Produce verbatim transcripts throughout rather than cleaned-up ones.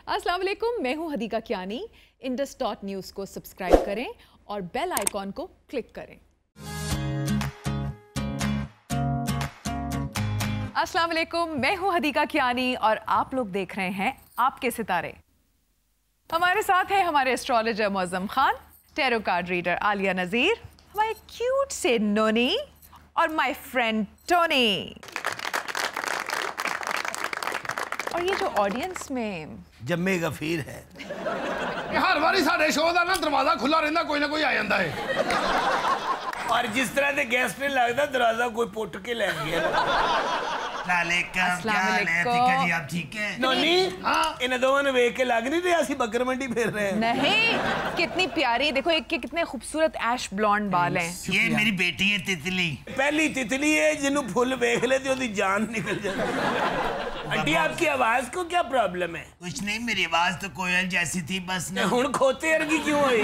अस्सलाम वालेकुम, मैं हूं Hadiqa Kiani. Indus dot news को सब्सक्राइब करें और बेल आइकॉन को क्लिक करें। अस्सलाम वालेकुम, मैं हूं हदीका कियानी और आप लोग देख रहे हैं आपके सितारे। हमारे साथ है हमारे astrologer Mauzam Khan, tarot card reader Aliya Nazir, हमारे क्यूट से नोनी और माय फ्रेंड टोनी। और ये जो ऑडियंस में जम्मे गफीर है, हर बारी साडे शो का ना दरवाजा खुला रहता, कोई ना कोई आ जाता है। और जिस तरह के गेस्ट ने लगता दरवाजा कोई पुट के ले गया। जी आप ठीक है? नोनी, हाँ, इन दोनों ने वेख के लग नहीं रहा सी बकर मंडी फिर रहे हैं। नहीं, कितनी प्यारी, देखो एक के कितने खूबसूरत ऐश ब्लॉन्ड बाल हैं। ये मेरी बेटी है तितली, पहली तितली है जिन्हों फुल वेख ले तो जान निकल जाती। आंटी, आपकी आवाज को क्या प्रॉब्लम है? कुछ नहीं, मेरी आवाज तो कोयल जैसी थी बस ना। हुण खोते अर्गी क्यों हुई?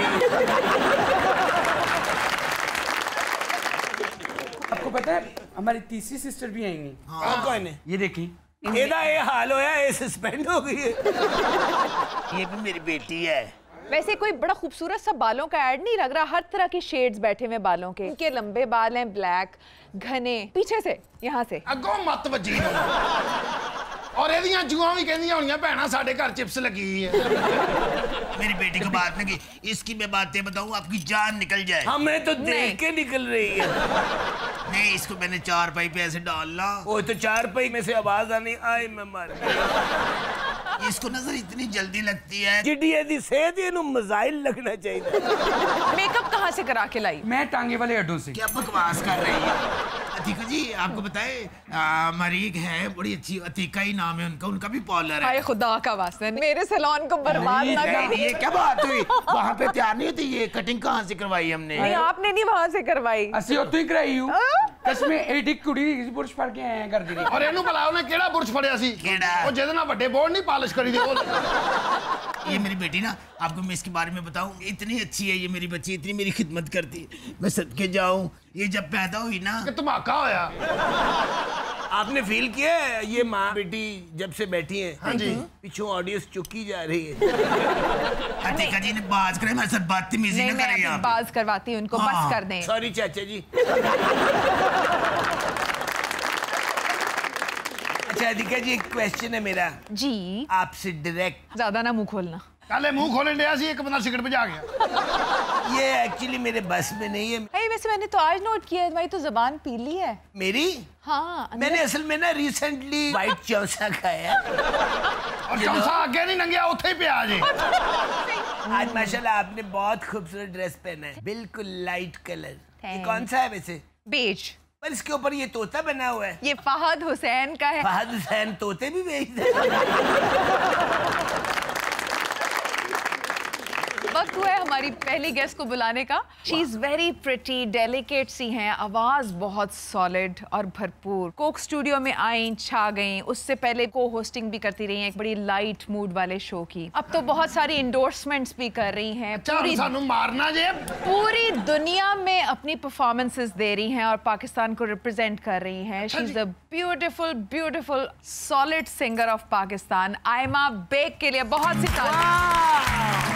आपको पता है हमारी तीसरी सिस्टर भी आएंगी। हाँ, कौन है? ये देखिए, एदा ये हाल होया, ये सस्पेंड हो गई है। ये भी मेरी बेटी है। वैसे कोई बड़ा खूबसूरत सा बालों का ऐड नहीं लग रहा, हर तरह की शेड्स बैठे हुए बालों के। इनके लंबे बाल हैं, ब्लैक, घने, पीछे से, यहाँ से अगों मत वजी और एदियां जुआं भी कहंदियां होणियां भैणा साडे घर चिप्स लगी है। मेरी बेटी को बात नहीं की, इसकी मैं बातें बताऊं आपकी जान निकल जाए। हमें तो देख के निकल रही है। नहीं, इसको मैंने चार पाई पे ऐसे डालना। वो तो चार पाई में से आवाज आनी, आई मैं मर गई। इसको नजर इतनी जल्दी लगती है। जिड्डी दी सेहत इनु मजाइल लगना चाहिए। मेकअप कहाँ से करा के लाई? मैं टांगे वाले अड्डों से। क्या बकवास कर रही है? अतीका जी, आपको बताए हमारी एक है बड़ी अच्छी, अतीका ही नाम है उनका, उनका भी पार्लर है। हाय खुदा का वास्ता, मेरे सैलून को बर्बाद ना कर। ये क्या बात हुई? वहाँ पे तैयार नहीं होती, ये कटिंग कहाँ से करवाई हमने? नहीं, आपने नहीं वहाँ से करवाई। असि उत्तों ही कराई हूँ। कसमें एडी कुड़ी बुर्श फड़ के आए कर दी। और इन्हू भला उन्हें केड़ा बुर्श फड़िया सी? केड़ा? वो जिहदे नाल वड्डे बोर्ड नहीं पालिश करी दे। ये मेरी बेटी ना, आपको मैं इसके बारे में बताऊं, इतनी अच्छी है ये मेरी बच्ची, इतनी मेरी खिदमत करती, मैं सदके जाऊं। ये जब पैदा हुई ना, कि धमाका होया। आपने फील किया है ये माँ बेटी जब से बैठी है? हाँ जी। पीछे ऑडियंस चुकी जा रही है। अतीका जी ने बात करे, मेरे साथ बदतमीजी नहीं, ना करें मैं आप। बात करवाती हूँ उनको, बस कर दें। सॉरी चाचा जी। अच्छा अदिका जी, एक क्वेश्चन है मेरा जी आपसे डायरेक्ट। ज्यादा ना मुंह खोलना। पहले मुंह खोलने दिया सी, एक बंदा सिगरेट बजा गया। ये एक्चुअली मेरे बस में नहीं है। अरे वैसे मैंने तो आज नोट किया है, तुम्हारी तो जुबान पीली है। मेरी? हाँ, मैंने असल में ना रिसेंटली व्हाइट चौसा खाया। और चौसा आगे नहीं नंगिया, उथे ही पे आ जे। आज माशाल्लाह आपने बहुत खूबसूरत ड्रेस पहना है, बिल्कुल लाइट कलर। ये कौन सा है वैसे? बेज। पर इसके ऊपर ये तोता बना हुआ है। ये फहद हुसैन का है। फहद हुसैन तोते भी बेचते हैं। वक्त हुआ है हमारी पहली गेस्ट को बुलाने का। She is very pretty, delicate सी हैं, आवाज बहुत सॉलिड और भरपूर। कोक स्टूडियो में आई, छा गईं। उससे पहले को होस्टिंग भी करती रही हैं एक बड़ी लाइट मूड वाले शो की। अब तो बहुत सारी इंडोर्समेंट्स भी कर रही हैं। पूरी सानू मारना जे। पूरी दुनिया में अपनी परफॉर्मेंसेस दे रही हैं और पाकिस्तान को रिप्रेजेंट कर रही हैं। She is a beautiful beautiful solid singer of Pakistan. Aima Baig के लिए बहुत सी तारीफ।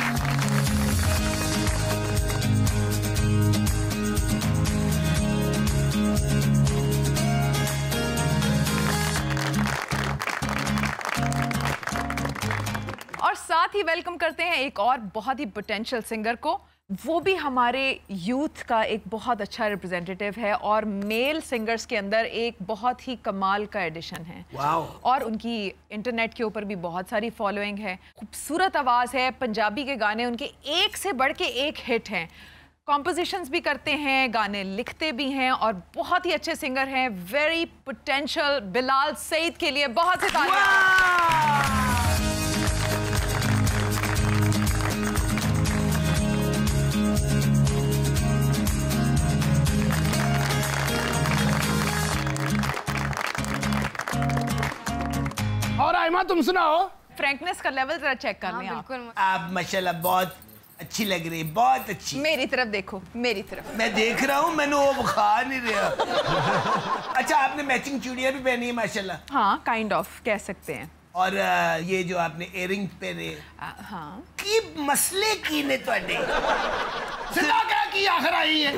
और साथ ही वेलकम करते हैं एक और बहुत ही पोटेंशियल सिंगर को। वो भी हमारे यूथ का एक बहुत अच्छा रिप्रेजेंटेटिव है और मेल सिंगर्स के अंदर एक बहुत ही कमाल का एडिशन है। वाओ। और उनकी इंटरनेट के ऊपर भी बहुत सारी फॉलोइंग है। खूबसूरत आवाज़ है, पंजाबी के गाने उनके एक से बढ़ के एक हिट हैं। कॉम्पोजिशंस भी करते हैं, गाने लिखते भी हैं और बहुत ही अच्छे सिंगर हैं। वेरी पोटेंशियल बिलाल सईद के लिए बहुत से तालियां। और आइमा तुम सुनाओ। फ्रैंकनेस का लेवल जरा चेक कर लें आप। आप माशाल्लाह बहुत अच्छी लग रही है, बहुत अच्छी। मेरी तरफ देखो, मेरी तरफ। मैं देख रहा हूँ, मैंने वो बुखा नहीं रहा। अच्छा, आपने मैचिंग चूड़ियां भी पहनी है माशाल्लाह। हाँ, काइंड ऑफ कह सकते हैं। और आ, ये जो आपने इयरिंग पहने हाँ की मसले की ने ਤੁਹਾਡੇ सीधा क्या की आखिर आई है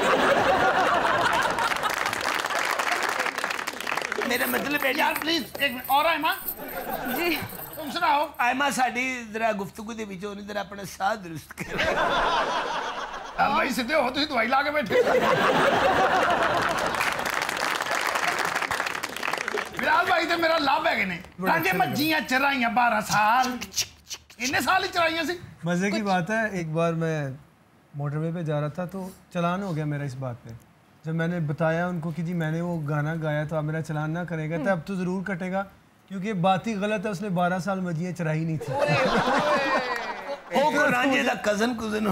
मेरा मतलब है यार प्लीज एक मिनट और आइमा जी तुम सुनाओ आयमा साडी जरा गुफ्तगू दे विच ओने जरा अपना साह दुरुस्त कर यार भाई सीधे हो तुम दवाई ला के बैठे बिलाल भाई तो मेरा लाभ है कि नहीं ताकि मज्जियां चराइयां बारह साल इन्ने साल ही चराइयां सी मजे की बात है एक बार मैं मोटरवे पे जा रहा था तो चालान हो गया मेरा इस बात पे जब मैंने बताया उनको कि जी मैंने वो गाना गाया तो आप मेरा चालान ना करेगा तो अब तो ज़रूर कटेगा क्योंकि बात ही गलत है उसने बारह साल मजियाँ चराई नहीं थी कजन कुजन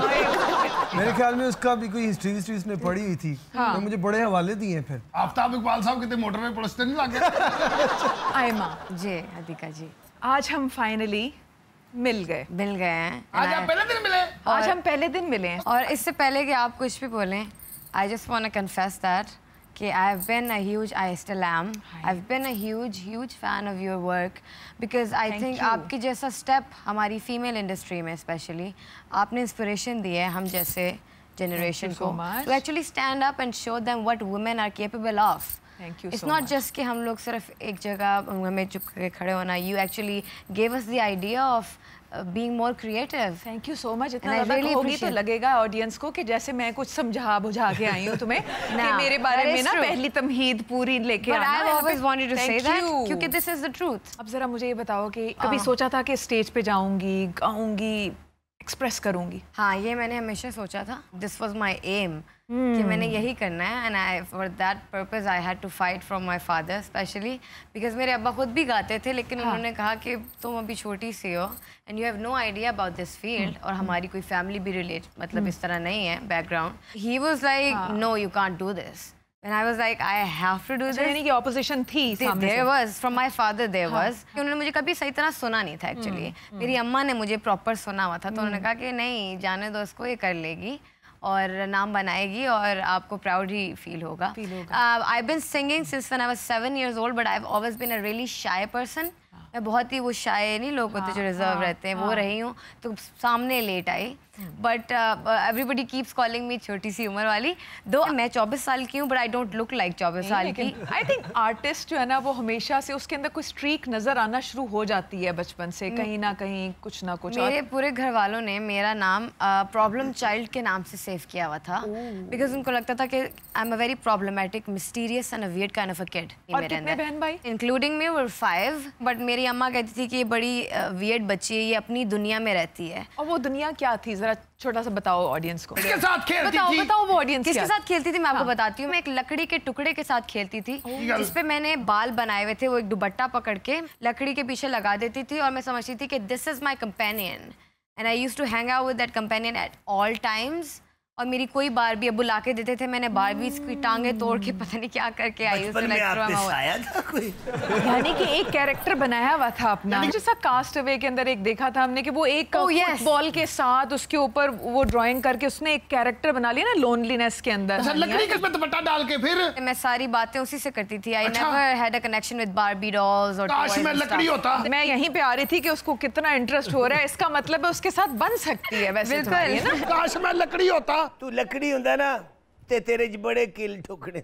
मेरे ख्याल में उसका भी कोई हिस्ट्री हिस्ट्री उसने पढ़ी हुई थी हाँ। तो मुझे बड़े हवाले दिए फिर आफ्ताब इकबाल साहब कितने मोटर में पुलिस नहीं लग गया आयमा जी हदीका जी आज हम फाइनली मिल गए मिल गए हैं आज आप पहले दिन मिले आज हम पहले दिन मिले हैं और इससे पहले कि आप कुछ भी बोलें I just want to confess that कि I've been a huge, I still am, I've been a huge, huge fan of your work because I Thank think you. आपकी जैसा step हमारी female industry में especially आपने inspiration दी है हम जैसे generation so को much. to actually stand up and show them what women are capable of. Thank you It's so not much. just कि हम लोग सिर्फ एक जगह हमें चुप के खड़े होना. You actually gave us the idea of uh, being more creative. Thank you so much इतना And I ज़्यादा really कहोगी तो appreciate- लगेगा ऑडियंस को कि जैसे मैं कुछ समझा बुझा के आई हूँ तुम्हें कि No, मेरे बारे that में is ना true. पहली तमहीद पूरी लेके But आना I've यहाँ always पे। wanted to say Thank that you. क्योंकि this is the truth. अब जरा मुझे ये बताओ कि कभी सोचा था कि स्टेज पे जाऊंगी गाऊंगी एक्सप्रेस करूंगी हाँ ये मैंने हमेशा सोचा था दिस वॉज माई एम कि मैंने यही करना है and I for that purpose I had to fight from my father specially because मेरे अब्बा खुद भी गाते थे लेकिन हाँ. उन्होंने कहा कि तुम अभी छोटी सी हो and you have no idea about this field और हमारी कोई फैमिली भी रिलेट मतलब इस तरह नहीं है बैकग्राउंड ही was like no you can't do this And I was like, I have to do this. यानी कि ऑपोजिशन थी सामने There से। was from my father there was. उन्होंने मुझे कभी सही तरह सुना नहीं था एक्चुअली. मेरी अम्मा ने मुझे प्रॉपर सुना हुआ था तो उन्होंने कहा कि नहीं जाने दो इसको ये कर लेगी और नाम बनाएगी और आपको प्राउड ही फील होगा. I have been singing since when I was seven years old but I have always been a really shy person. मैं बहुत ही वो शाय नहीं लोग होते जो रिजर्व रहते हैं वो रही हूँ तो सामने late I but everybody keeps calling me छोटी सी उम्र वाली दो मैं चौबीस साल की हूँ but I don't look like चौबीस साल की. आई थिंक आर्टिस्ट जो है ना वो हमेशा से उसके अंदर कोई स्ट्रीक नजर आना शुरू हो जाती है बचपन से कहीं ना कहीं कुछ ना कुछ. मेरे पूरे घर वालों ने मेरा नाम प्रॉब्लम चाइल्ड के नाम से सेव किया हुआ था बिकॉज उनको लगता था कि I am a very problematic mysterious and a weird kind of a kid. और कितने बहन भाई? Including me were five but मेरी अम्मा कहती थी कि ये बड़ी वियर्ड बच्ची है ये अपनी दुनिया में रहती है. और वो दुनिया क्या थी जरा छोटा सा बताओ ऑडियंस को. किसके साथ खेलती बताओ थी? बताओ वो ऑडियंस किसके क्या साथ खेलती थी मैं आपको बताती हूँ. मैं एक लकड़ी के टुकड़े के साथ खेलती थी जिसपे मैंने बाल बनाए हुए थे वो एक दुपट्टा पकड़ के लकड़ी के पीछे लगा देती थी और मैं समझती थी कि this is my companion and I used to hang out with that companion at all times. और मेरी कोई बारबी अब बुला के देते थे मैंने बारबी की टांगे तोड़ के पता नहीं क्या करके आई बचपन में आपने साया था कोई यानी कि एक कैरेक्टर बनाया हुआ था अपना जैसा कास्ट अवे के अंदर एक देखा था हमने कि वो एक Oh, yes. फुटबॉल के साथ उसके ऊपर वो ड्राइंग करके उसने एक कैरेक्टर बना लिया ना लोनलीनेस के अंदर. अच्छा लकड़ी के उसमें दुपट्टा डाल के फिर मैं सारी बातें उसी से करती थी. आई अच्छा। Never had a connection with Barbie dolls और काश में लकड़ी होता. मैं यहीं पे आ रही थी कि उसको कितना इंटरेस्ट हो रहा है इसका मतलब है उसके साथ बन सकती है वैसे तुम्हारी, है ना. काश में लकड़ी होता. तू लकड़ी ਹੁੰਦਾ ना ते तेरे ज बड़े किल ठोकने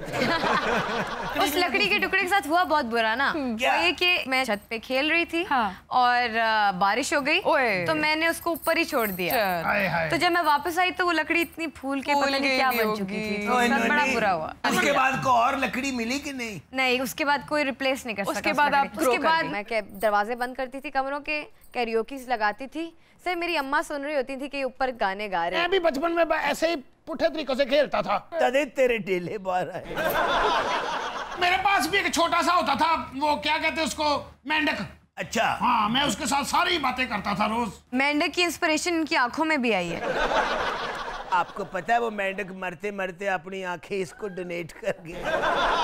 उस लकड़ी के टुकड़े के साथ हुआ बहुत बुरा ना वो ये कि मैं छत पे खेल रही थी हाँ. और आ, बारिश हो गई ओए। तो मैंने उसको ऊपर ही छोड़ दिया. हाय हाय. तो जब मैं वापस आई तो वो लकड़ी इतनी फूल के फूल पता नहीं गई क्या भी बन होगी। चुकी थी. तो तो इन्होंने- बड़ा बुरा हुआ. उसके बाद को और लकड़ी मिली कि नहीं? नहीं उसके बाद कोई रिप्लेस नहीं कर सका. उसके उस बाद लकड़ी आप को. grow उसके कर बाद गई। मैं क्या दरवाजे बंद करती थी कमरों के कैरियोकी लगाती थी. सिर्फ मेरी अम्मा सुन रही होती थी कि ऊपर गाने गा रहे मैं हैं. भी बचपन में ऐसे ही पुठे तरीकों से खेलता था. तदे तेरे डेले बाहर आए. मेरे पास भी एक छोटा सा होता था वो क्या कहते हैं उसको मेंढक. अच्छा हाँ मैं उसके साथ सारी बातें करता था रोज. मेंढक की इंस्पिरेशन इनकी आंखों में भी आई है. आपको पता है वो मेंढक मरते मरते अपनी आंखें इसको डोनेट कर गया.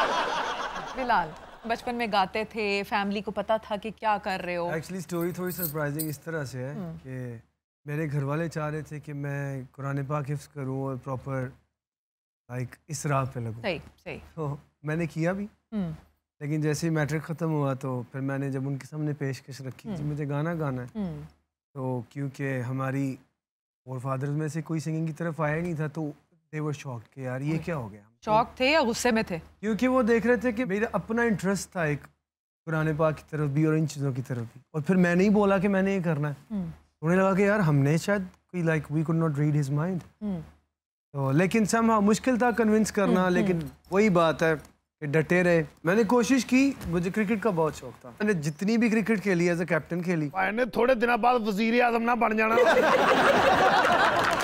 बिलाल बचपन में गाते थे फैमिली को पता था कि क्या कर रहे हो. एक्चुअली स्टोरी थोड़ी सरप्राइजिंग इस तरह से है कि मेरे घर वाले चाह रहे थे कि मैं कुरान पाक हिफ्ज़ करूं और प्रॉपर लाइक इस राह पे लगूं. सही सही. तो मैंने किया भी लेकिन जैसे ही मैट्रिक ख़त्म हुआ तो फिर मैंने जब उनके सामने पेशकश रखी कि मुझे गाना गाना है, तो क्योंकि हमारी और फादर्स में से कोई सिंगिंग की तरफ आया नहीं था, तो दे वर शॉक्ड कि यार ये क्या हो गया। शॉक थे या गुस्से में थे? क्योंकि वो देख रहे थे कि मेरा अपना इंटरेस्ट था एक कुरान पाक की तरफ भी और इन चीज़ों की तरफ भी, और फिर मैंने ही बोला कि मैंने ये करना है। उन्हें लगा कि यार हमने शायद कोई like we could not read his mind, तो लेकिन समहाउ मुश्किल था कन्विंस करना, लेकिन वही बात है कि डटे रहे। मैंने कोशिश की, मुझे क्रिकेट का बहुत शौक था, मैंने जितनी भी क्रिकेट खेली एज ए कैप्टन खेली। मैंने थोड़े दिनों बाद वजीर आजम ना बन जाना।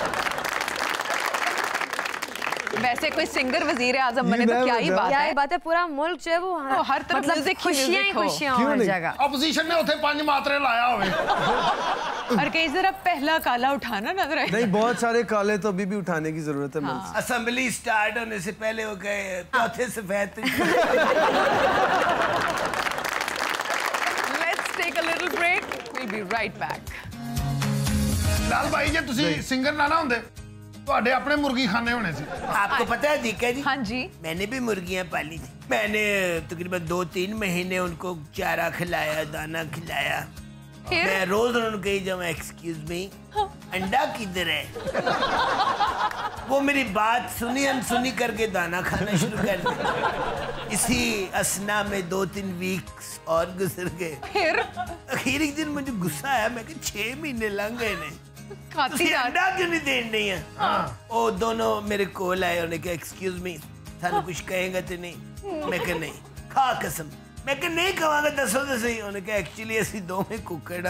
वैसे कोई सिंगर वजीर आजम बने तो क्या ही बात क्या है। ही बात है, पूरा मुल्क जो है वो वो हर तरफ मतलब म्यूजिक ही खुशियां ही म्यूजिक हो। खुशियां क्यों हर नहीं? जगह। ऑपोजिशन ने उठे पांच मात्रे लाया हुए। और कई जरा पहला काला उठाना नजर आए। नहीं, बहुत सारे काले तो अभी भी उठाने की जरूरत है। हाँ। असेंबली स्टार्ट होने से पहले वो गए चौथे सफेद। Let's take a little break. We'll be right back. लाल भाई जे तुसी सिंगर ना ना होंदे ਤੁਹਾਡੇ ਆਪਣੇ मुर्गी खाने होने सी। आपको पता है दीका जी? हाँ जी। मैंने भी मुर्गियां पाली थी। मैंने तकरीबन दो तीन महीने उनको चारा खिलाया, दाना खिलाया। फिर? मैं रोज उनको कही जाऊँ एक्सक्यूज मी, अंडा किधर है? वो मेरी बात सुनी अनसुनी करके दाना खाना शुरू कर दिया। इसी असना में दो तीन वीक्स और गुजर गए। फिर आखिर एक दिन मुझे गुस्सा आया, मैं कि छह महीने लंघ गए ने, खाती जा अंडा क्यों नहीं देन नहीं है? वो दोनों मेरे कोल आए, उन्हें कहा एक्सक्यूज मी, थानू कुछ कहेगा तो नहीं? मैं कहा नहीं, खा कसम। मैं कहा नहीं खवागा, दसो तो सही। उन्हें कहा एक्चुअली ऐसी दो में कुकड़।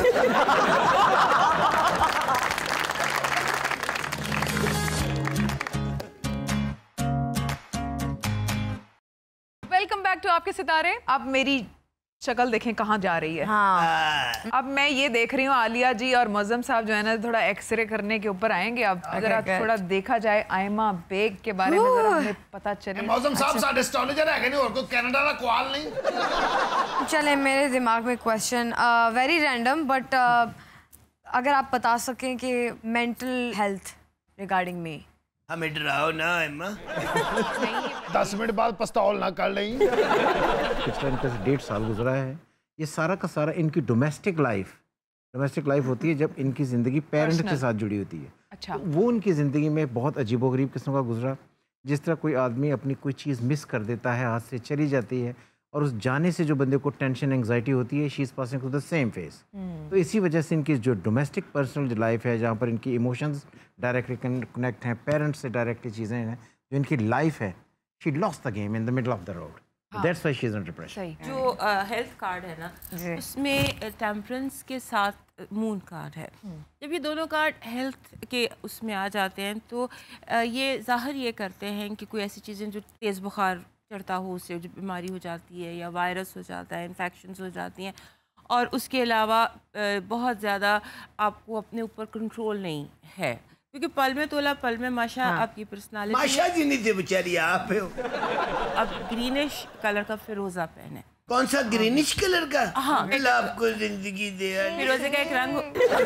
वेलकम बैक टू आपके सितारे। अब मेरी शक्ल देखें कहाँ जा रही है। हाँ। अब मैं ये देख रही हूँ आलिया जी और मौजम साहब जो है ना थोड़ा एक्सरे करने के ऊपर आएंगे। अब अगर आप थोड़ा देखा जाए आयमा बेग के बारे में जरा हमें पता चले। मौसम साहब साडे एस्ट्रोलॉजर है नहीं, और कोई कनाडा का क्वाल नहीं। चले मेरे दिमाग में क्वेश्चन वेरी रैंडम बट अगर आप बता सकें कि मेंटल हेल्थ रिगार्डिंग मी। हमें डराओ ना एम्मा। दस मिनट बाद पस्तौल ना कर लें। पिछला इनका डेढ़ साल गुजरा है, ये सारा का सारा इनकी डोमेस्टिक लाइफ डोमेस्टिक लाइफ होती है जब इनकी ज़िंदगी पेरेंट के साथ जुड़ी होती है। अच्छा। तो वो उनकी ज़िंदगी में बहुत अजीबोगरीब किस्म का गुजरा। जिस तरह कोई आदमी अपनी कोई चीज़ मिस कर देता है, हाथ से चली जाती है, और उस जाने से जो बंदे को टेंशन एंग्जाइटी होती है, she is passing through the same phase. तो इसी वजह से इनकी जो डोमेस्टिक पर्सनल लाइफ है, जहाँ पर इनकी इमोशंस डायरेक्टली कनेक्ट हैं, पेरेंट्स से डायरेक्टली चीज़ें हैं, जो इनकी लाइफ है, she lost the game in the middle of the road. That's why she is under pressure. जो हेल्थ कार्ड है ना, उसमें टेम्परेंस के साथ मून कार्ड है। जब ये दोनों कार्ड हेल्थ के उसमें आ जाते हैं तो uh, ये जाहिर ये करते हैं कि कोई ऐसी चीज़ें जो तेज़ बुखार चढ़ता हो, उससे जो बीमारी हो जाती है, या वायरस हो जाता है, इन्फेक्शंस हो जाती हैं, और उसके अलावा बहुत ज़्यादा आपको अपने ऊपर कंट्रोल नहीं है, क्योंकि पल में तोला पल में माशा। हाँ। आपकी पर्सनालिटी माशा जी नहीं थे बेचारी, आप हो। अब ग्रीनिश कलर का फिरोजा पहने। कौन सा ग्रीनिश कलर का? हाँ। आपको जिंदगी दे। फिरोजे का एक रंग।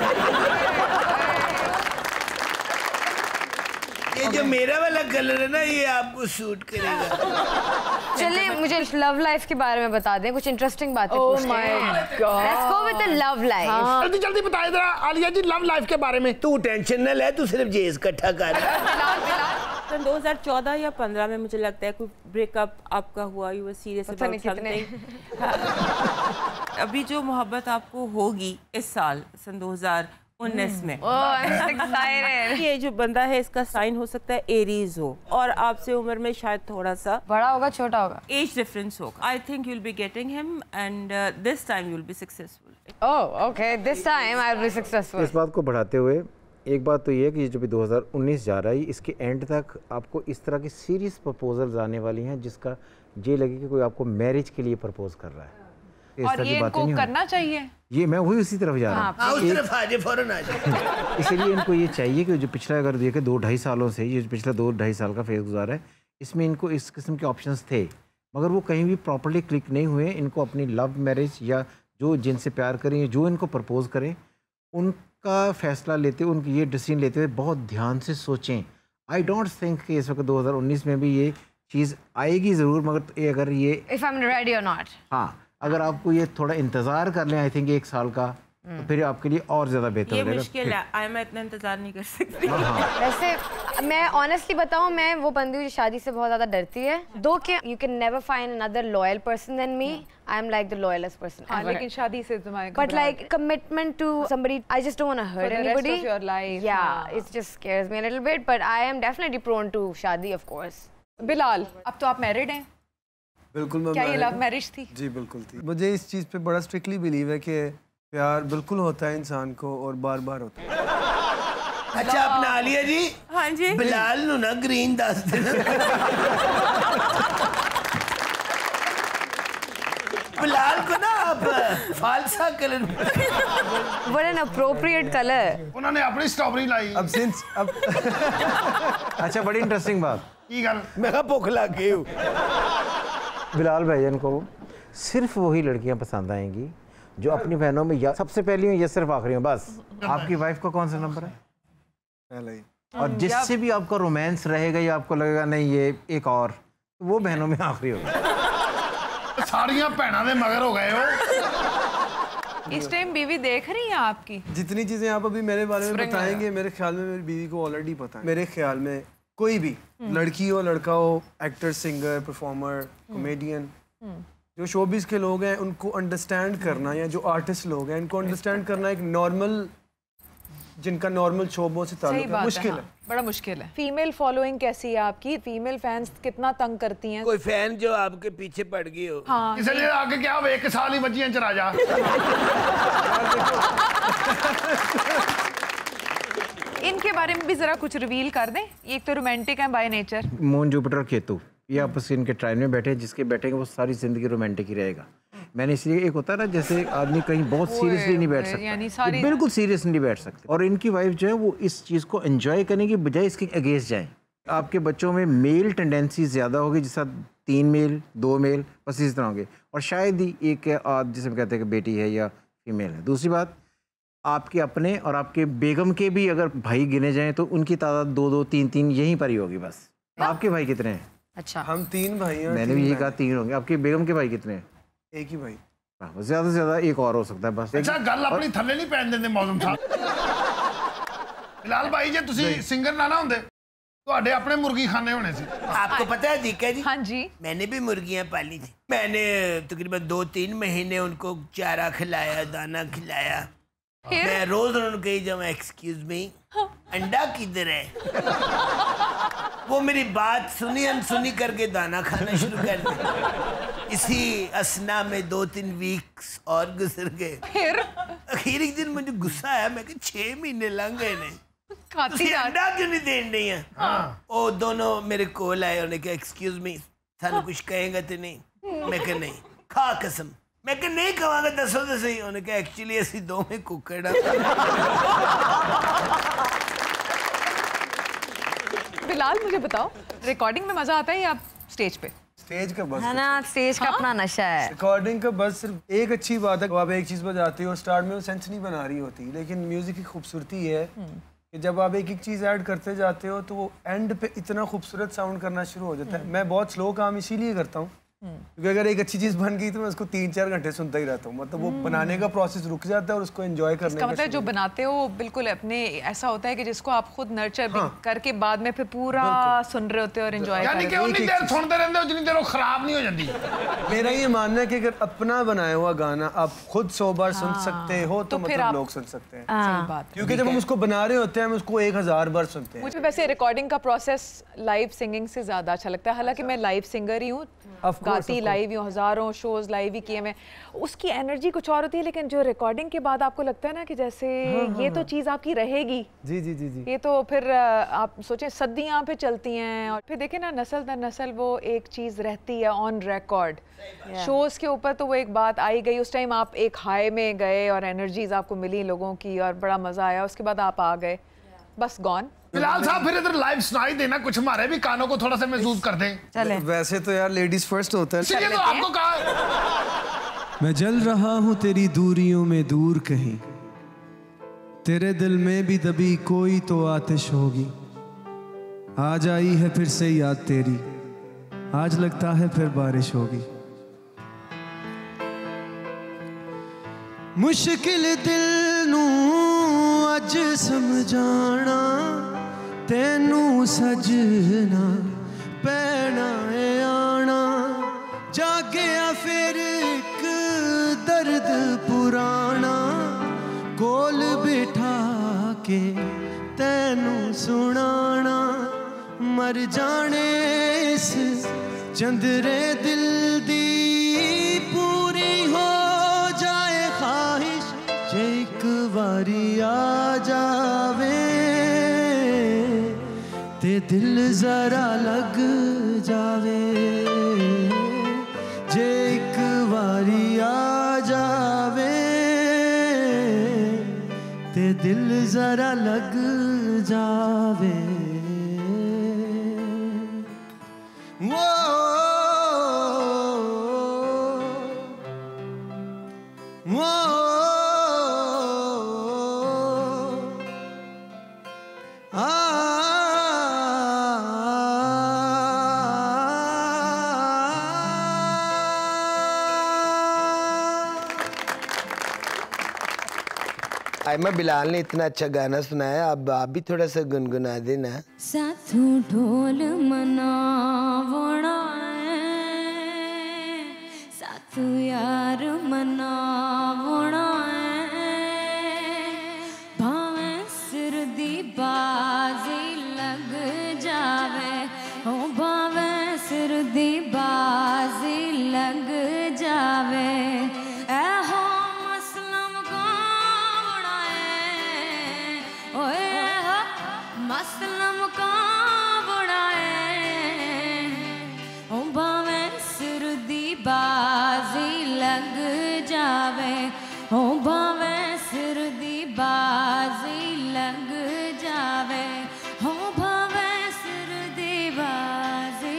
ये जो मेरा वाला कलर है ना, ये आपको सूट करेगा। चलिए मुझे लव लाइफ के बारे में बता दें, कुछ इंटरेस्टिंग बातें Oh पूछते हैं। my God. Let's go with the love life. जल्दी जल्दी बताइए जरा आलिया जी लव लाइफ के बारे में। तू टेंशन न ले, तू सिर्फ जेज इकट्ठा कर। सन दो हज़ार चौदह या पंद्रह में मुझे लगता है कोई ब्रेकअप आपका हुआ, you were serious about something. अभी जो मोहब्बत आपको होगी इस साल सन दो हज़ार उन्नीस में, Oh, I'm so excited. ये जो बंदा है इसका साइन हो सकता है एरीज हो, और आपसे उम्र में शायद थोड़ा सा बड़ा होगा छोटा होगा, एज डिफरेंस होगा। I think you'll be getting him and this time you'll be successful. Oh, okay. This time I'll be successful. इस बात को बढ़ाते हुए एक बात तो ये है कि जो भी दो हज़ार उन्नीस जा रहा है, इसके एंड तक आपको इस तरह की सीरियस प्रपोजल्स आने वाली हैं जिसका ये लगे कि कोई आपको मैरिज के लिए प्रपोज कर रहा है। और ये इनको करना चाहिए। ये मैं वही उसी तरफ जा रहा हूँ। हाँ, उस तरफ आ जाए, फौरन आ जाए। इसीलिए इनको ये चाहिए कि जो पिछला अगर देखे दो ढाई सालों से ये पिछला दो ढाई साल का फेज गुजारा है, इसमें इनको इस किस्म के ऑप्शंस थे, मगर वो कहीं भी प्रॉपर्ली क्लिक नहीं हुए। इनको अपनी लव मैरिज या जो जिनसे प्यार करें, जो इनको प्रपोज करें, उनका फैसला लेते हुए, उनकी ये डिसीजन लेते हुए बहुत ध्यान से सोचें। आई डोंट थिंक कि इस वक्त दो हज़ार उन्नीस में भी ये चीज़ आएगी ज़रूर, मगर ये अगर ये If I'm ready or not. हाँ, अगर आपको ये थोड़ा इंतज़ार कर लें आई थिंक एक साल का, तो फिर आपके लिए और ज़्यादा बेहतर ये हो जाएगा। मुश्किल है, आई मैं इतना इंतजार नहीं कर सकती। वैसे मैं ऑनेस्टली बताऊं, मैं वो बंदी हूँ जो शादी से बहुत ज्यादा डरती है। दो के you can never find another loyal person than me, I am like the loyalest person. हाँ, लेकिन शादी से तुम्हारे but like commitment to somebody, I just don't want to hurt For the rest anybody. of your life, Yeah, हाँ. it just scares me a little bit, but I am definitely prone to शादी, of course. Bilal, अब तो आप married हैं? बिल्कुल मैं क्या ये married लव हूँ। मैरिज थी? जी बिल्कुल थी। मुझे इस चीज़ पे बड़ा स्ट्रिक्टली बिलीव है कि प्यार बिल्कुल होता है इंसान को और बार बार होता है। अच्छा अपना आलिया जी, हाँ जी, बिलाल नु ना ग्रीन दस देना। बिलाल को ना आप फालसा colour What an appropriate color. उन्होंने अपनी स्ट्रॉबेरी लाई। अब सिंस अब अच्छा, बड़ी इंटरेस्टिंग बात, की गल मैं कहा भूख लग गई हूँ। बिलाल भाईजान को सिर्फ वही लड़कियां पसंद आएंगी जो अपनी बहनों में या सबसे पहली हो या सिर्फ आखिरी हो। बस आपकी वाइफ का कौन सा नंबर है? पहले ही। और जिससे भी आपका रोमांस रहेगा या आपको लगेगा नहीं ये एक और, तो वो बहनों में आखिरी होगा। सारियां भैनां दे मगर हो गए हो। इस टाइम बीवी देख रही है आपकी? जितनी चीज़ें आप अभी मेरे बारे में Spring बताएंगे, मेरे ख्याल में मेरी बीवी को ऑलरेडी पता है। मेरे ख्याल में कोई भी लड़की हो लड़का हो, एक्टर, सिंगर, परफॉर्मर, कॉमेडियन, जो शोबिस के लोग हैं उनको अंडरस्टैंड करना, या जो आर्टिस्ट लोग हैं इनको अंडरस्टैंड करना एक नॉर्मल, जिनका नॉर्मल शोबों से ताल्लुक है, मुश्किल है, बड़ा मुश्किल है। फीमेल फॉलोइंग कैसी है आपकी? फीमेल फैंस कितना तंग करती हैं? कोई फैन जो आपके पीछे पड़ गई हो? हाँ, इसलिए आगे क्या हो, एक साल ही बच्चियां चला जा। इनके बारे में भी जरा कुछ रिवील कर दें। एक तो रोमांटिक है बाय नेचर। मून, जुपिटर और केतु ये आपस इनके ट्राइन में बैठे, जिसके बैठेंगे वो सारी जिंदगी रोमांटिक ही रहेगा। मैंने इसलिए एक होता है ना, जैसे आदमी कहीं बहुत सीरियसली नहीं बैठ यानी सकता, सारी- ये बिल्कुल सीरियस नहीं बैठ सकते। और इनकी वाइफ जो है वो इस चीज़ को एंजॉय करने की बजाय इसके अगेंस्ट जाए। आपके बच्चों में मेल टेंडेंसी ज़्यादा होगी, जिस तीन मेल, दो मेल, बस इस तरह होंगे, और शायद ही एक आप जिसे कहते हैं कि बेटी है या फीमेल है। दूसरी बात, आपके अपने और आपके बेगम के भी अगर भाई गिने जाएं तो उनकी तादाद दो दो तीन तीन यहीं पर ही होगी बस। आपके भाई कितने हैं? अच्छा, हम तीन भाई हैं। मैंने भी यही कहा तीन होंगे। आपके बेगम के भाई कितने हैं? एक ही भाई। हाँ, ज्यादा से ज्यादा एक और हो सकता है बस। अच्छा गल अपनी थल्ले नहीं पैन देंदे मौसम साहब। बिलाल भाई जे तुसी सिंगर ना ना होंदे ਤੁਹਾਡੇ अपने मुर्गी खाने होने से। आपको पता है दीका जी? हाँ जी, मैंने भी मुर्गियां पाली थी। मैंने तकरीबन दो तीन महीने उनको चारा खिलाया, दाना खिलाया। मैं रोज उनको कही जाऊँ एक्सक्यूज मी, अंडा किधर है? वो मेरी बात सुनी अनसुनी करके दाना खाना शुरू कर दिया। इसी असना में दो तीन वीक्स और गुजर गए। फिर आखिर एक दिन मुझे गुस्सा आया, मैं कहा छह महीने लंघ गए ने, खाती जा अंडा क्यों नहीं देन रही है? वो दोनों मेरे कोल आए, उन्होंने कहा एक्सक्यूज मी, थानू कुछ कहेगा तो नहीं? मैं कहा नहीं, खा कसम। मैं कहा नहीं खवागा, दसो तो सही। उन्होंने कहा एक्चुअली ऐसी दो में कुकड़। बिलाल मुझे बताओ, रिकॉर्डिंग में मजा आता है या स्टेज पे? स्टेज का बस है ना, स्टेज का अपना नशा है। रिकॉर्डिंग का बस सिर्फ एक अच्छी बात है, आप एक चीज़ बजाते हो स्टार्ट में वो सेंस नहीं बना रही होती, लेकिन म्यूजिक की खूबसूरती है कि जब आप एक एक चीज़ ऐड करते जाते हो तो वो एंड पे इतना खूबसूरत साउंड करना शुरू हो जाता है। मैं बहुत स्लो काम इसीलिए करता हूँ क्योंकि अगर एक अच्छी चीज़ बन गई तो मैं उसको तीन चार घंटे सुनता ही रहता हूँ। मतलब वो बनाने का प्रोसेस रुक जाता है और उसको एंजॉय करने इसका मतलब जो बनाते हो बिल्कुल अपने ऐसा होता है कि जिसको आप खुद नर्चर हाँ। करके बाद में फिर पूरा सुन रहे होते हो और एंजॉय कर यानी कि उतनी देर सुनते रहते हो जितनी देर वो खराब नहीं हो जाती। मेरा ये मानना है कि अगर अपना बनाया हुआ गाना आप खुद सौ बार सुन सकते हो तो मतलब लोग सुन सकते हैं। सही बात, क्योंकि जब हम उसको बना रहे होते हैं हम उसको एक हजार बार सुनते हैं। मुझे वैसे रिकॉर्डिंग का प्रोसेस लाइव सिंगिंग से ज्यादा अच्छा लगता है। हालांकि मैं लाइव सिंगर ही हूँ, गाती लाइव ही हूँ, हजारों शोज लाइव ही किए मैं, उसकी एनर्जी कुछ और होती है। लेकिन जो रिकॉर्डिंग के बाद आपको लगता है ना कि जैसे हाँ, ये हाँ, तो चीज़ आपकी रहेगी। जी जी जी जी ये तो फिर आप सोचें सदियाँ पे चलती हैं और फिर देखें ना नस्ल दर नस्ल वो एक चीज़ रहती है ऑन रिकॉर्ड। शोज़ के ऊपर तो वो एक बात आई गई, उस टाइम आप एक हाई में गए और एनर्जीज आपको मिली लोगों की और बड़ा मज़ा आया, उसके बाद आप आ गए बस गॉन। बिलाल साहब फिर इधर लाइव सुनाई देना, कुछ हमारे भी कानों को थोड़ा सा महसूस कर दें। चले। वैसे तो यार लेडीज फर्स्ट होता है, इसलिए तो आपको कहा। मैं जल रहा हूँ तेरी दूरियों में दूर कहीं, तेरे दिल में भी दबी कोई तो आतिश होगी, आ जाई है फिर से याद तेरी, आज लगता है फिर बारिश होगी। मुश्किल दिल नू अज समझाना, तेनू सजना पैना है आना। जागया फिर एक दर्द पुराना, कोल बिठा के तेनू सुनाना। मर जाने इस चंदरे दिल दी पूरी हो जाए ख्वाहिश, जे एक बारी आ जावे ते दिल जरा लग जावे। जे एक बारी आ जावे ते दिल जरा लग जावे। वो वो आ आइमा, बिलाल ने इतना अच्छा गाना सुनाया, अब आप भी थोड़ा सा गुनगुना देना। साथू ढोल मनावना है, साथू यार मनावना है। भावे सिर दी बाजी लग जावे, ओ भावे सिर दी बाजी लग जावे। ए हो मसलम गावना है, ओए हो मसलम का बुड़ाए। ओ भावे सिर दी बाजी लग जावे, ओ भावे सिर दी बाजी लग जावे। हो भावे सिर दी बाजी,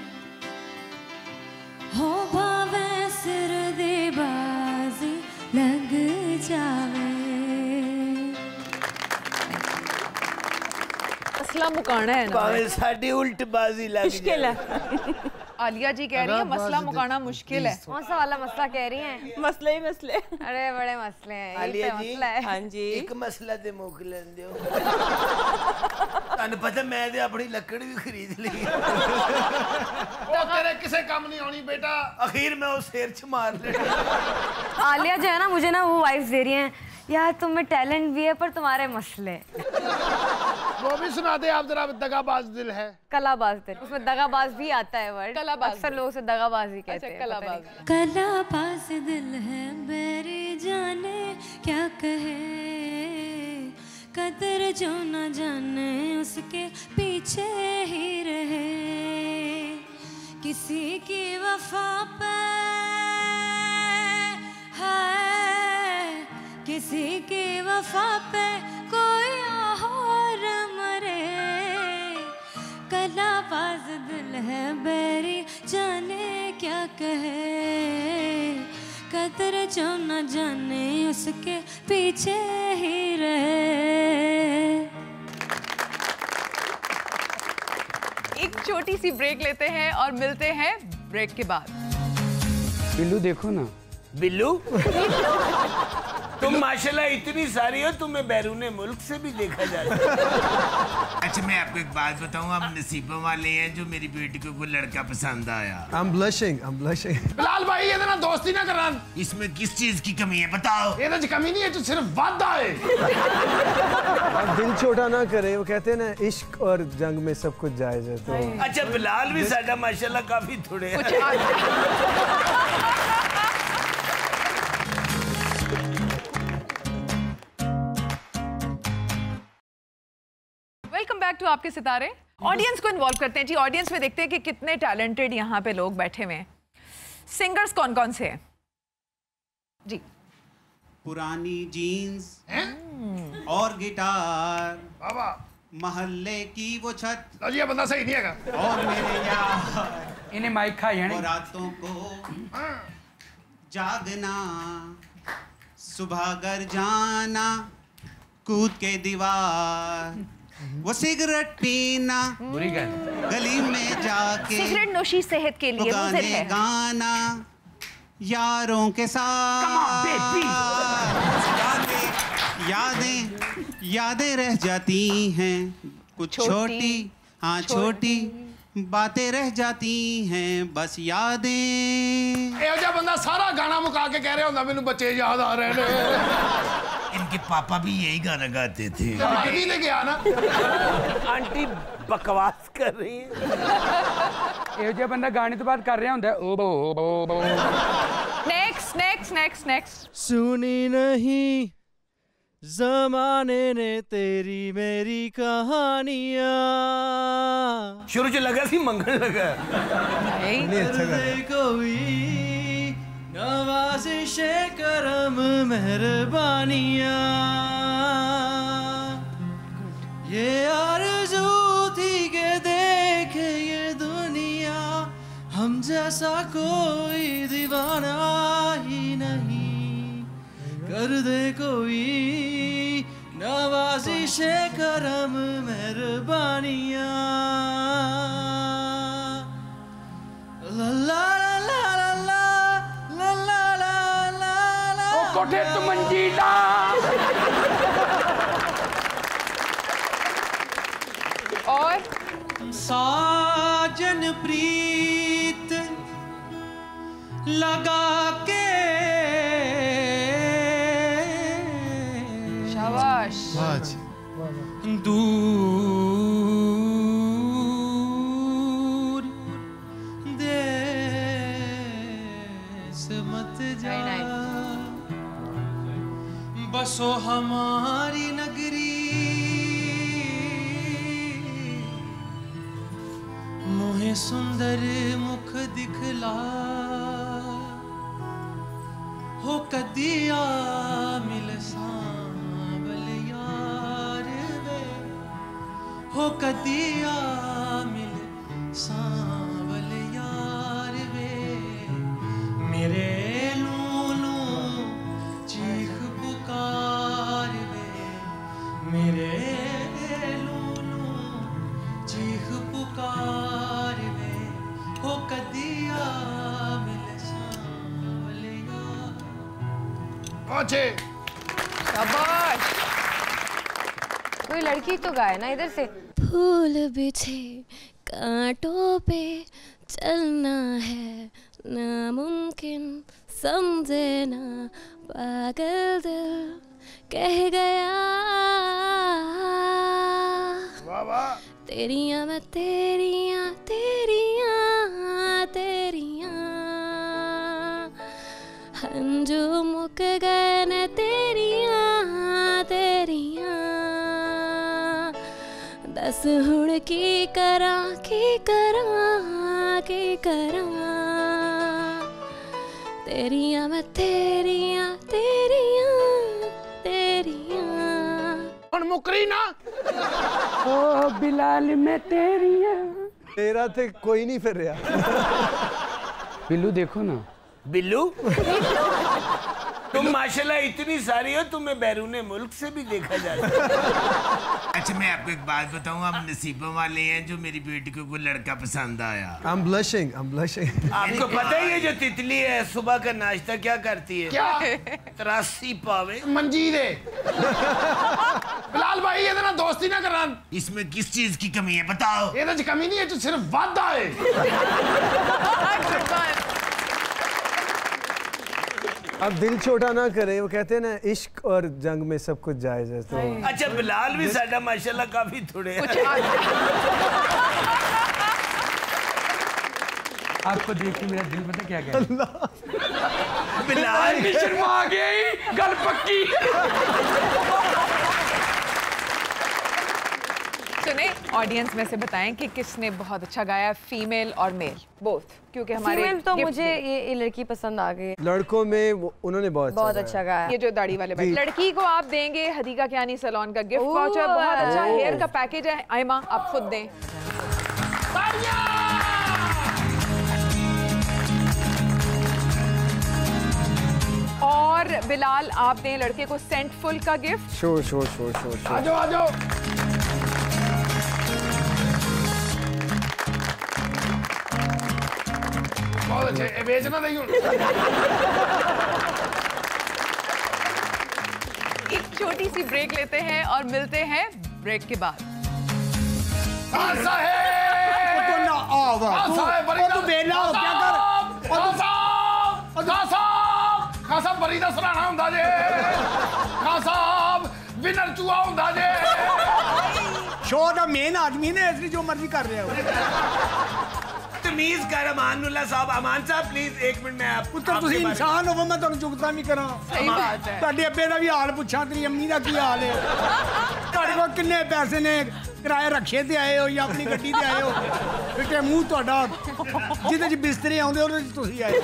हो भावे सिर दी बाजी लग जावे। मसला मुकाना है ना, साड़ी उल्ट बाजी लग मुश्किल है। आलिया जी कह रही है मसला मुकाना मुश्किल है। कौन सा वाला मसला कह रही हैं? मसले ही मसले। अरे बड़े मसले हैं। आलिया ये जी, मसला है। हाँ जी, एक मसला ते मुक लें दियो। तान पता मैं ते अपनी लकड़ भी खरीद ली। वो तेरे किसे काम नहीं होनी बेटा। अखीर में उस सिर च मार लेना। आलिया जो है ना, मुझे ना वो वाइब्स दे रही हैं, यार तुम में टैलेंट भी है पर तुम्हारे मसले। वो भी सुना दे आप जरा, दगाबाज दिल है। कलाबाज दिल, उसमें दगाबाज भी आता है वर्ड। कलाबाज अक्सर लोग उसे दगाबाज ही कहते हैं। कलाबाज। कलाबाज दिल है मेरी जाने क्या कहे, कदर जो न जाने उसके पीछे ही रहे। किसी की वफा पे है, किसी की वफा पे कोई और मरे। कलाबाज दिल है मेरी जाने क्या कहे, कदर जो न जाने उसके पीछे ही रहे। एक छोटी सी ब्रेक लेते हैं और मिलते हैं ब्रेक के बाद। बिल्लू देखो ना। बिल्लू? तुम माशाल्लाह इतनी सारी हो, तुम्हें बैरून मुल्क से भी देखा जाता है। अच्छा मैं आपको एक बात बताऊं, आप नसीबों वाले हैं जो मेरी बेटी को कोई लड़का पसंद आया। I'm blushing, I'm blushing। Bilal भाई ये ना दोस्ती ना करना। इसमें किस चीज की कमी है बताओ? ये तो कमी नहीं है, जो सिर्फ वादा है। आप दिल छोटा ना करें, वो कहते हैं ना इश्क और जंग में सब कुछ जायज है। तो अच्छा बिलाल भी साडा माशाल्लाह काफी थोड़े हैं। वेलकम बैक टू आपके सितारे। ऑडियंस को इन्वॉल्व करते हैं जी। ऑडियंस में देखते हैं कि कितने टैलेंटेड यहाँ पे लोग बैठे हुए हैं। सिंगर्स कौन कौन से हैं जी? पुरानी जीन्स और गिटार, बाबा महल्ले की वो छत, ये बंदा सही नहीं है। और मेरे यार इन्हें माइक खा यानी रातों को जागना, सुबह घर जाना, कूद के दीवार, वो सिगरेट पीना, बुरी गल, गली में जाके सिगरेट नोशी सेहत के लिए मुज़र है। गाना यारों के साथ, यादें यादें यादें रह जाती हैं कुछ छोटी, हाँ छोटी बातें रह जाती हैं बस यादें। ਇਹੋ ਜਿਹਾ ਬੰਦਾ ਸਾਰਾ ਗਾਣਾ ਮੁਕਾ ਕੇ ਕਹਿ ਰਿਹਾ ਹੁੰਦਾ ਮੈਨੂੰ ਬੱਚੇ ਯਾਦ ਆ ਰਹੇ ਨੇ। इनके पापा भी यही गाना गाते थे। कभी ने गया ना। आंटी बकवास कर रही है। ਇਹੋ ਜਿਹਾ ਬੰਦਾ ਗਾਣੇ ਤੋਂ ਬਾਅਦ ਕਰ ਰਿਹਾ ਹੁੰਦਾ ਓ ਬੋ ਬੋ ਬੋ। Next next next next. सुनी नहीं ज़माने ने तेरी मेरी कहानियाँ। शुरू से लगा सी मंगल लगा। नहीं अच्छा लगा। कोई नवाज़िशे करम मेहरबानियाँ। ये आरज़ू थी के देखे ये दुनिया हम जैसा कोई दीवाना ही नहीं। कर दे कोई नवाज़िशे करम मेहरबानियाँ। ला ला ला ला ला ला ला ला ला ला। ओ कोठे तू मंजीदा। और साजन प्रीत लगा के शाबाश दूर देश मत जा बसो हमारी नगरी मोहे सुंदर मुख दिखला हो कदिया मिल सांवल यार वे हो कदिया मिल सांवल यार वे मेरे लूलू चीख पुकार वे मेरे लूलू चीख पुकार वे हो कदिया मिल सांवल यार। पहुंचे। शाबाश। कोई लड़की तो गाए ना इधर से। फूल बिछे कांटों पे चलना है नामुमकिन समझे ना पागल दिल कह गया। वाह वाह। तेरियां मैं तेरियां तेरियां तेरियां हंजू मुक गए न तेरियां तेरियां दस हुण की करा की करा की करा तेरियां मैं तेरियां तेरियां तेरियां। हुण मुकरी ना। ओ बिलाल मैं तेरियां। तेरा तो कोई नहीं फिर रहा। बिल्लू देखो ना। बिल्लू तुम माशाल्लाह इतनी सारी हो, तुम्हें बैरूने मुल्क से भी देखा जाता है। अच्छा मैं आपको एक बात बताऊं, आप नसीबों वाले हैं जो मेरी बेटी को कोई लड़का पसंद आया। I'm blushing, I'm blushing। आपको पता है ये जो तितली है सुबह का नाश्ता क्या करती है? क्या? तरासी पावे मंजी दे। बिलाल भाई ये ना दोस्ती ना करना। इसमें किस चीज की कमी है बताओ? ये तो कमी नहीं है, तो सिर्फ वादा है। अब दिल छोटा ना करे, वो कहते हैं ना इश्क और जंग में सब कुछ जायज है। तो अच्छा बिलाल भी साडा माशाल्लाह काफी थोड़े हैं। आपको देख के मेरा दिल पता क्या कह रहा है? बिलाल की शर्मा आ गई, गल पक्की। सुने ऑडियंस में से बताएं कि किसने बहुत अच्छा गाया, फीमेल और मेल बोथ, क्योंकि हमारे फीमेल तो मुझे ये, ये लड़की पसंद आ गई। लड़कों में वो, उन्होंने बहुत बहुत अच्छा गाया। ये जो दाढ़ी वाले भाई, लड़की को आप देंगे हदीका कियानी सैलून का गिफ्ट वाउचर, बहुत अच्छा हेयर का पैकेज है। आइमा आप खुद दें। और बिलाल आप दें लड़के को सेंट फुल का गिफ्ट। शोर शोर शोर शोर शोर। आ जाओ आ जाओ। अच्छे ये बेचना नहीं हूं। एक छोटी सी ब्रेक लेते हैं और मिलते हैं ब्रेक के बाद। खान साहब तो ना आवा खान साहब बड़ी तू बेला हो क्या कर खान साहब खान साहब खान साहब बड़ी दा सराहना हुंदा जे खान साहब विनर चूहा हुंदा जे शो दा मेन आदमी ने इसलिए जो मर्जी कर रहे हो तमीज कर अमानुल्लाह साहब। अमान साहब प्लीज एक मिनट में आप पुत्र तुसी इंसान हो मैं तुहानू चुगता नहीं करा सही बात है। ਤੁਹਾਡੇ ਅੱਬੇ ਦਾ ਵੀ ਹਾਲ ਪੁੱਛਾਂ ਤੇਰੀ ਅੰਮੀ ਦਾ ਕੀ ਹਾਲ ਹੈ ਤੁਹਾਡੇ ਕੋਲ ਕਿੰਨੇ ਪੈਸੇ ਨੇ ਕਿਰਾਏ ਰਕਸ਼ੇ ਤੇ ਆਏ ਹੋ ਜਾਂ ਆਪਣੀ ਗੱਡੀ ਤੇ ਆਏ ਹੋ ਫਿੱਟੇ ਮੂੰਹ ਤੁਹਾਡਾ ਜਿਹਦੇ 'ਚ ਬਿਸਤਰੇ ਆਉਂਦੇ ਉਹਦੇ 'ਚ ਤੁਸੀਂ ਆਏ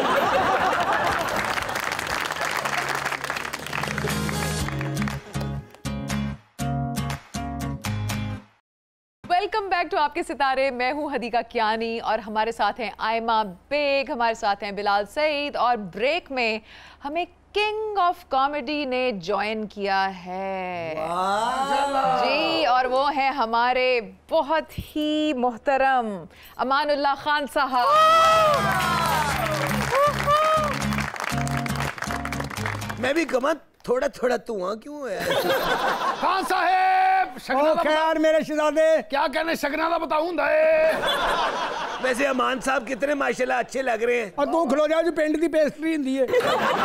वेलकम बैक टू आपके सितारे। मैं हूं हदीका कियानी और हमारे साथ हैं आयमा बेग, हमारे साथ हैं बिलाल सईद और ब्रेक में हमें किंग ऑफ कॉमेडी ने ज्वाइन किया है जी, और वो हैं हमारे बहुत ही मोहतरम अमानुल्लाह खान साहब। मैं भी कमा थोड़ा थोड़ा धुआं क्यों है खान साहब ओ खैर मेरे शहजादे क्या कहने शगना का बताऊं हुंदा है। वैसे अमान साहब कितने माशाल्लाह अच्छे लग रहे हैं। और तू खलो जा जो पिंड की पेस्ट्री हुंदी है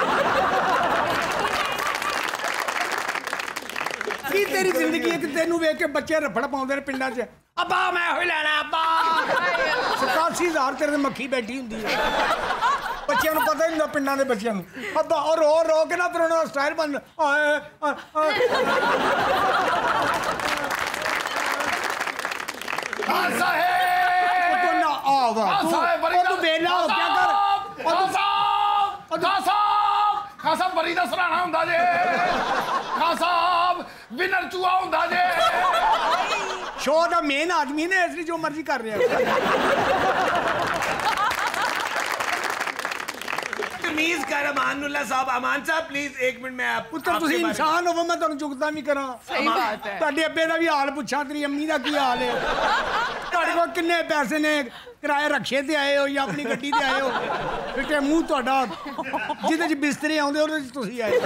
की तेरी जिंदगी है कि तेनू वेख के बच्चे रफड़ पाउंदे ने पिंडां 'च अब्बा मैं होई लेना अब्बा सतासी हज़ार तेरे ते मक्खी बैठी हुंदी है बच्चों को पता ही नहीं पिंडा के बच्चों अब्बा और रो रो के ना फिर उन्होंने स्टाइल बन खान साहब तो ना आवा खान साहब बड़ी तू बेला हो क्या कर खान साहब खान साहब खान साहब बड़ी दा सराहना हुंदा जे खान साहब विनर चूहा हुंदा जे शो दा मेन आदमी ने इसलिए जो मर्जी कर रहे हो तमीज कर अमानुल्लाह साहब। अमान साहब प्लीज एक मिनट में आप पुत्र तुसी इंसान हो मैं तुहानू चुगता नहीं करा सही बात है। ਤੁਹਾਡੇ ਅੱਬੇ ਦਾ ਵੀ ਹਾਲ ਪੁੱਛਾਂ ਤੇਰੀ ਅੰਮੀ ਦਾ ਕੀ ਹਾਲ ਹੈ ਤੁਹਾਡੇ ਕੋਲ ਕਿੰਨੇ ਪੈਸੇ ਨੇ ਕਿਰਾਏ ਰਕਸ਼ੇ ਤੇ ਆਏ ਹੋ ਜਾਂ ਆਪਣੀ ਗੱਡੀ ਤੇ ਆਏ ਹੋ ਫਿੱਟੇ ਮੂੰਹ ਤੁਹਾਡਾ ਜਿਹਦੇ 'ਚ ਬਿਸਤਰੇ ਆਉਂਦੇ ਉਹਦੇ 'ਚ ਤੁਸੀਂ ਆਏ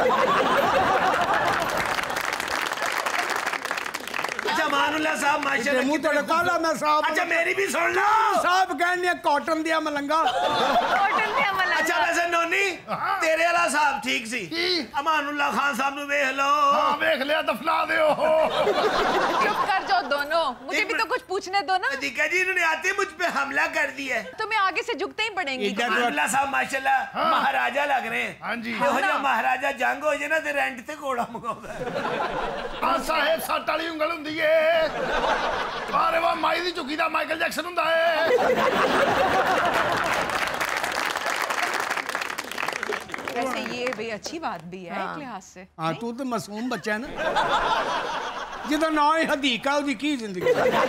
अच्छा अमानुल्लाह साहब माशाल्लाह मुंह तोड़े काला मैं साहब अच्छा मेरी भी सुन लो साहब कहने कॉटन दिया मलंगा कॉटन दिया मलंगा। अच्छा वैसे नोनी तेरे वाला साहब ठीक सी अमानुल्लाह खान साहब नु देख लो। हां देख लिया दफना दो चुप कर जाओ दोनों, मुझे भी तो कुछ पूछने दो ना। हदीका जी इन्होंने आते मुझ पे हमला कर दिया है। तुम्हें आगे से झुकते ही पड़ेंगी। अमानुल्लाह साहब माशाल्लाह महाराजा लग रहे हैं। हां जी हो जा महाराजा जंग हो जाए ना ते रेंट ते घोड़ा मंगाउंदा खान साहब सट वाली उंगल हुंदी है अरे वाह माई दी झुकी दा माइकल जैक्सन हुंदा है। वैसे ये भी अच्छी बात भी है एक लिहाज से। हाँ तू तो मासूम बच्चा है ना जिदा ना ही हदीका उसकी की जिंदगी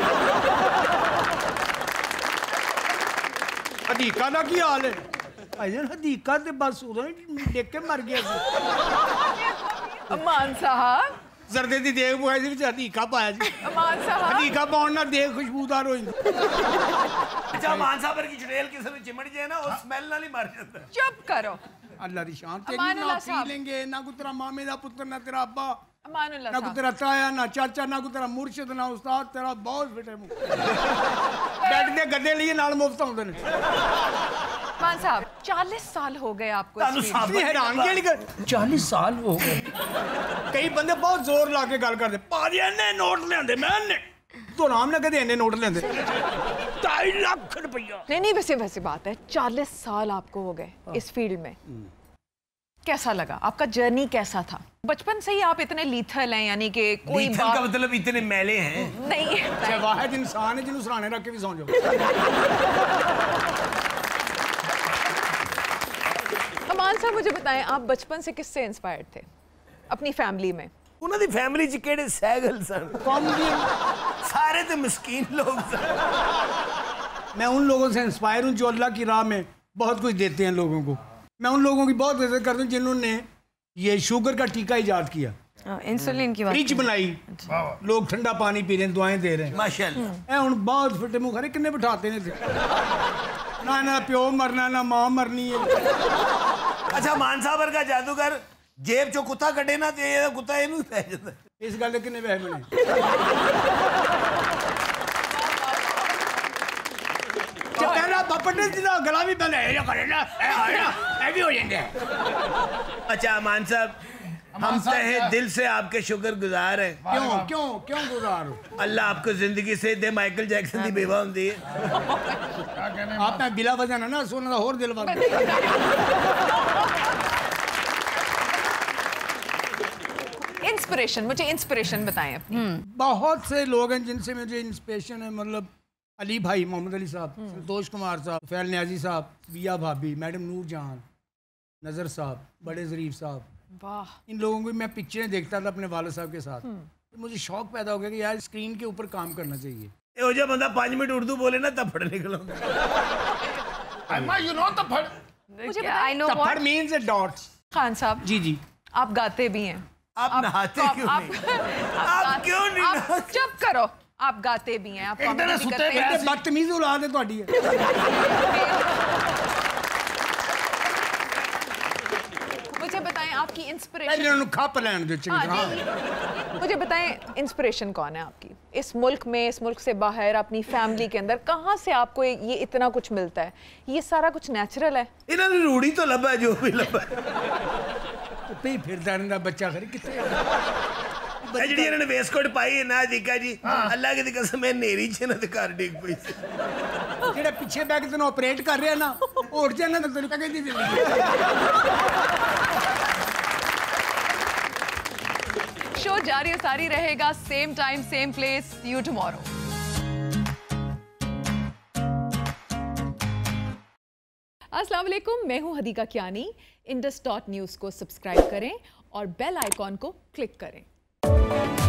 हदीका का की हाल है भाईजान हदीका ते बस उदों ही देख के मर गया सी। अमान साहब जरदे दी देग पुआई सी विच हदीका पाया जी अमान साहब हदीका पाउण नाल देग खुशबूदार हो जांदी। अच्छा अमान साहब की चुड़ैल किसी में चिमड़ जाए ना वो स्मेल नाल ही मर जाता है। चुप करो अल्लाह दी शान तेरी ना पी लेंगे ना कोई तेरा मामे दा पुत्र ना तेरा अब्बा अमानुल्लाह ना कोई तेरा ताया ना चाचा ना कोई तेरा मुर्शिद ना उस्ताद तेरा बहुत फिटे मुंह बैठ के गड्ढे लिए नाल मुफ्त आउंदे ने। मान साहब चालीस साल हो गए आपको हैरान चालीस साल हो गए कई बंदे बहुत जोर ला के गल करते पाजी इन्ने नोट लेंदे मैं तो नाम ना कदे इन्ने नोट लेंदे ढाई लाख रुपया। नहीं नहीं वैसे वैसे बात है चालीस साल आपको हो गए इस फील्ड में कैसा लगा आपका जर्नी कैसा था बचपन से ही आप इतने लीथल हैं यानी कि कोई लीथल का मतलब इतने मैले हैं नहीं वाहिद इंसान है जिन्होंने सराहने रख के भी सौ जाओ। अमान साहब मुझे बताएं आप बचपन से किससे इंस्पायर्ड थे अपनी फैमिली में? उन्होंने फैमिली च केड़े सैगल सन सारे तो मिस्कीन लोग सन। मैं उन लोगों से इंस्पायर हूँ जो अल्लाह की राह में बहुत कुछ देते हैं लोगों को। मैं उन लोगों की बहुत इज्जत करता हूँ जिन्होंने ये शुगर का टीका इजाद किया इंसुलिन की फ्रिज बनाई लोग ठंडा पानी पी रहे हैं दुआएं दे रहे हैं माशाल्लाह ए हुन बहुत फिटे मुंह खरे किन्ने बिठाते ने ना ना प्यो मरना ना मां मरनी है। अच्छा मान साहब का जादूगर जेब चो कुत्ता कटे ना ते ये कुत्ता इनू पै जांदा। इस गल किन्ने पैसे बने? गला भी पहले भी हो जाएंगे। अच्छा मान साहब हम तहे दिल से आपके शुक्र गुजार हैं। क्यों क्यों क्यों गुजार हो? अल्लाह आपको जिंदगी से दे माइकल जैक्सन की बेवा होंदी है। आप मैं बिला वजह ना ना सुनना और दिल वाला। इंस्पिरेशन, मुझे इंस्पिरेशन बताएं अपनी। बहुत से लोग हैं जिनसे मुझे इंस्पिरेशन है, मतलब अली भाई, मोहम्मद अली साहब, संतोष कुमार साहब, फैल न्याजी साहब, बिया भाभी, मैडम नूर जहान, नज़र साहब, बड़े ज़रीफ साहब। वाह। इन लोगों की मैं पिक्चरें देखता था अपने वाले साहब के साथ, तो मुझे शौक पैदा हो गया कि यार स्क्रीन के ऊपर काम करना चाहिए। ये जो बंदा पाँच मिनट उर्दू बोले ना तफड़ निकलो। Aima, you know तफड़? मुझे बताइए तफड़ means a dot। खान साहब जी जी आप गाते भी हैं। आप नहाते क्यों नहीं? आप क्यों नहीं? आप चुप करो, आप गाते भी हैं, आप कॉमेडी भी करते हैं। बदतमीज औलाद है ਤੁਹਾਡੀ। मुझे बताएं आपकी इंस्पिरेशन। खप लैंड दो चंगी तरह। मुझे बताएं इंस्पिरेशन कौन है आपकी इस मुल्क में, इस मुल्क से बाहर, अपनी फैमिली के अंदर? कहाँ से आपको ये इतना कुछ मिलता है? ये सारा कुछ नेचुरल है? इन्होंने रूढ़ी तो लबा जो भी लबा पे फिरदा रहंदा बच्चा खरी किथे ਜਿਹੜੀ ਇਹਨਾਂ ਨੇ ਵੇਸਕੋਟ ਪਾਈ ਹੈ ਨਾ ਹਦੀਕਾ ਜੀ, ਅੱਲਾ ਦੀ ਕਸਮ ਮੈਂ ਨੇਰੀ ਚ ਨਾ ਤੇ ਘਰ ਡਿੱਗ ਪਈ ਸੀ। ਜਿਹੜਾ ਪਿੱਛੇ ਬੈਗ ਤੈਨੂੰ ਆਪਰੇਟ ਕਰ ਰਿਹਾ ਨਾ ਉਹ ਉੱਠ ਜਾਣਾ ਤਾਂ ਤੈਨੂੰ ਕਹਿੰਦੀ ਜ਼ਿੰਦਗੀ। शो जारी सारी रहेगा, same time same place, see you tomorrow. अस्सलाम वालेकुम, मैं हूं Hadiqa Kiani. Indus dot news को सब्सक्राइब करें और बेल आइकॉन को क्लिक करें।